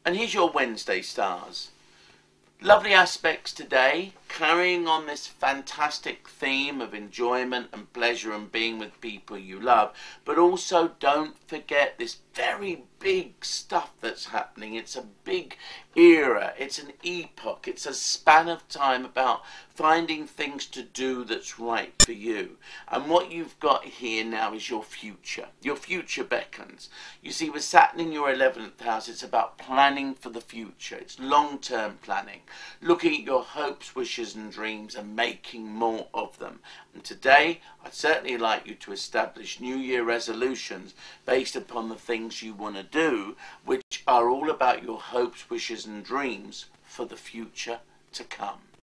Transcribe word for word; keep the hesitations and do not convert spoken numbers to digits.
And here's your Wednesday stars. Lovely aspects today, carrying on this fantastic theme of enjoyment and pleasure and being with people you love. But also don't forget this very big stuff that's happening. It's a big era, it's an epoch, it's a span of time about finding things to do that's right for you. And what you've got here now is your future. Your future beckons. You see, with Saturn in your eleventh house, it's about planning for the future. It's long-term planning, looking at your hopes, wishes and dreams and making more of them. And today, I'd certainly like you to establish New Year resolutions based upon the things you want to do, which are all about your hopes, wishes and dreams for the future to come.